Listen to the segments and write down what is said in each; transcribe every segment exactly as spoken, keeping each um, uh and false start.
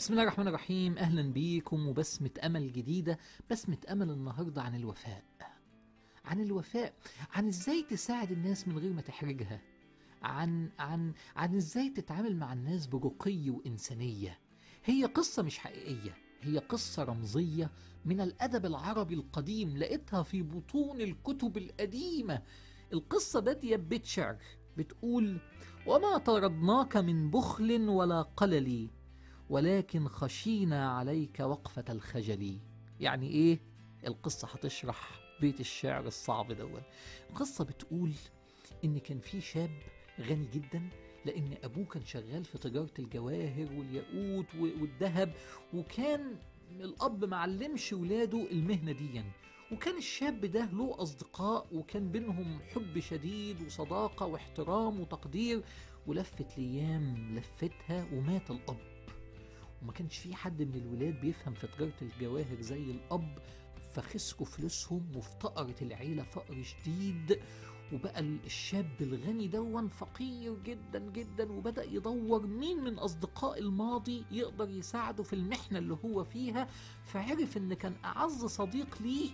بسم الله الرحمن الرحيم. أهلا بيكم وبسمة أمل جديدة. بسمة أمل النهاردة عن الوفاء، عن الوفاء، عن إزاي تساعد الناس من غير ما تحرجها، عن عن عن إزاي تتعامل مع الناس برقي وإنسانية. هي قصة مش حقيقية، هي قصة رمزية من الأدب العربي القديم، لقيتها في بطون الكتب القديمة. القصة دي بيت شعر بتقول: وما طردناك من بخل ولا قلل، ولكن خشينا عليك وقفة الخجل. يعني ايه؟ القصة هتشرح بيت الشعر الصعب دون. القصة بتقول ان كان في شاب غني جدا، لان ابوه كان شغال في تجارة الجواهر والياقوت والذهب، وكان الاب معلمش ولاده المهنة دي. وكان الشاب ده له اصدقاء، وكان بينهم حب شديد وصداقة واحترام وتقدير. ولفت الايام لفتها ومات الاب، وما كانش في حد من الولاد بيفهم في تجارة الجواهر زي الأب، فخسروا فلوسهم وافتقرت العيلة فقر شديد. وبقى الشاب الغني دون فقير جدا جدا، وبدأ يدور مين من أصدقاء الماضي يقدر يساعده في المحنة اللي هو فيها. فعرف إن كان أعز صديق ليه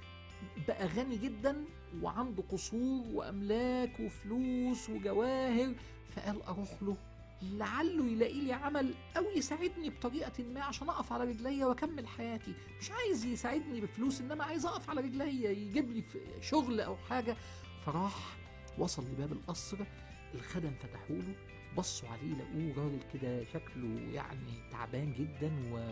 بقى غني جدا وعنده قصور وأملاك وفلوس وجواهر، فقال أروح له لعله يلاقي لي عمل او يساعدني بطريقه ما عشان اقف على رجليا واكمل حياتي. مش عايز يساعدني بفلوس، انما عايز اقف على رجليا، يجيب لي شغل او حاجه. فراح وصل لباب القصر، الخدم فتحوا له، بصوا عليه لقوه راجل كده شكله يعني تعبان جدا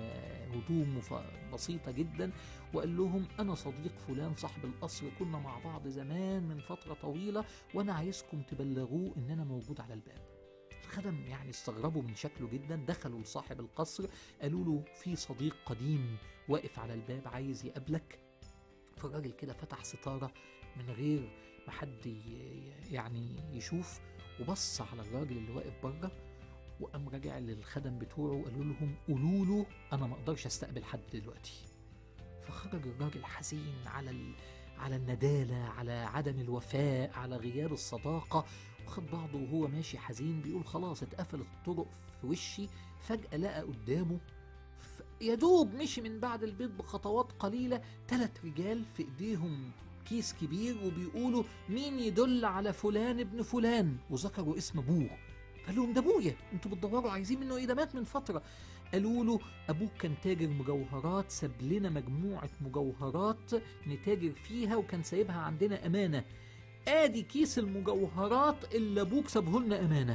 وهدومه بسيطه جدا، وقال لهم: انا صديق فلان صاحب القصر، كنا مع بعض زمان من فتره طويله، وانا عايزكم تبلغوه ان انا موجود على الباب. الخدم يعني استغربوا من شكله جدا، دخلوا لصاحب القصر قالوا له: في صديق قديم واقف على الباب عايز يقابلك. فالراجل كده فتح ستارة من غير ما حد يعني يشوف، وبص على الراجل اللي واقف بره، وقام راجع للخدم بتوعه وقالوا لهم: قولوا له انا ما اقدرش استقبل حد دلوقتي. فخرج الراجل حزين على ال... على الندالة، على عدم الوفاء، على غياب الصداقة، وخد بعضه وهو ماشي حزين بيقول: خلاص اتقفلت الطرق في وشي. فجأة لقى قدامه ف... يدوب مشي من بعد البيت بخطوات قليلة ثلاث رجال في ايديهم كيس كبير، وبيقولوا: مين يدل على فلان ابن فلان؟ وذكروا اسم ابوه. قال لهم: ده ابويا، انتوا بتدوروا عايزين منه ايه؟ ده مات من فترة. قالوا له: ابوك كان تاجر مجوهرات، ساب لنا مجموعة مجوهرات نتاجر فيها، وكان سايبها عندنا امانة. ادي كيس المجوهرات اللي ابوك سابه لنا امانة.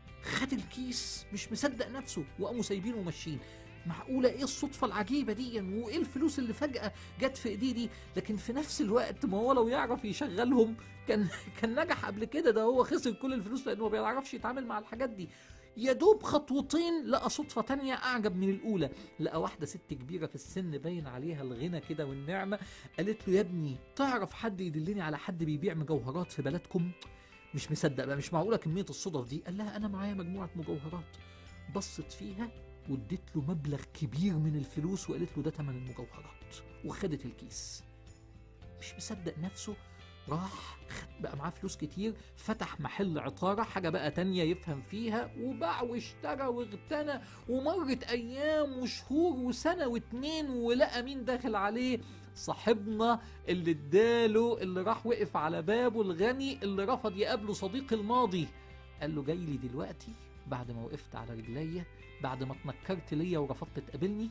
خد الكيس مش مصدق نفسه، وقاموا سايبينه وماشيين. معقولة ايه الصدفة العجيبة دي؟ وايه الفلوس اللي فجأة جت في ايديه دي؟ لكن في نفس الوقت ما هو لو يعرف يشغلهم كان كان نجح قبل كده. ده هو خسر كل الفلوس لانه ما بيعرفش يتعامل مع الحاجات دي. يدوب خطوتين لقى صدفة تانية أعجب من الأولى، لقى واحدة ست كبيرة في السن باين عليها الغنى كده والنعمة. قالت له: يا ابني تعرف حد يدلني على حد بيبيع مجوهرات في بلدكم؟ مش مصدق بقى، مش معقولة كمية الصدف دي. قال لها: أنا معايا مجموعة مجوهرات. بصت فيها وادت له مبلغ كبير من الفلوس، وقالت له: ده تمن المجوهرات، وخدت الكيس. مش مصدق نفسه، راح بقى معاه فلوس كتير، فتح محل عطارة، حاجة بقى تانية يفهم فيها، وباع واشترى واغتنى. ومرت أيام وشهور وسنة واتنين، ولقى مين داخل عليه؟ صاحبنا اللي اداله، اللي راح وقف على بابه، الغني اللي رفض يقابله صديق الماضي. قال له: جاي لي دلوقتي بعد ما وقفت على رجليا، بعد ما اتنكرت ليا ورفضت تقابلني؟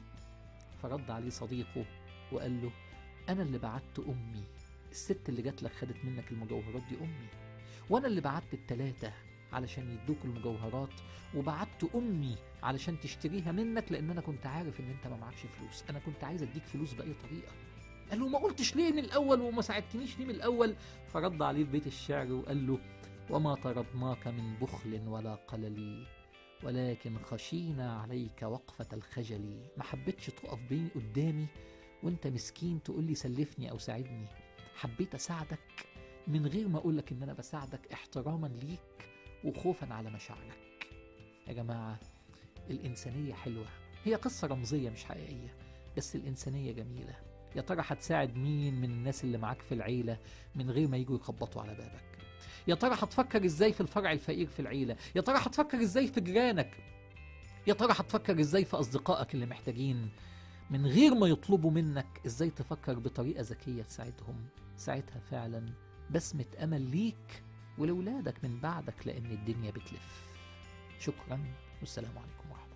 فرد عليه صديقه وقال له: أنا اللي بعت أمي، الست اللي جات لك خدت منك المجوهرات دي أمي، وأنا اللي بعت التلاتة علشان يدوك المجوهرات، وبعت أمي علشان تشتريها منك، لأن أنا كنت عارف إن أنت ما معكش فلوس، أنا كنت عايز أديك فلوس بأي طريقة. قال له: ما قلتش ليه من الأول وما ساعدتنيش ليه من الأول؟ فرد عليه في بيت الشعر وقال له: وما طردناك من بخل ولا قلل، ولكن خشينا عليك وقفة الخجل. ما حبيتش تقف بيني قدامي وانت مسكين تقول لي سلفني او ساعدني، حبيت اساعدك من غير ما اقولك ان انا بساعدك، احتراما ليك وخوفا على مشاعرك. يا جماعة، الانسانية حلوة، هي قصة رمزية مش حقيقية، بس الانسانية جميلة. يا ترى هتساعد مين من الناس اللي معاك في العيلة من غير ما يجوا يخبطوا على بابك؟ يا ترى هتفكر ازاي في الفرع الفقير في العيلة؟ يا ترى هتفكر ازاي في جيرانك؟ يا ترى هتفكر ازاي في اصدقائك اللي محتاجين من غير ما يطلبوا منك؟ ازاي تفكر بطريقة ذكية تساعدهم؟ ساعتها فعلا بسمة امل ليك ولولادك من بعدك، لان الدنيا بتلف. شكرا والسلام عليكم ورحمة الله.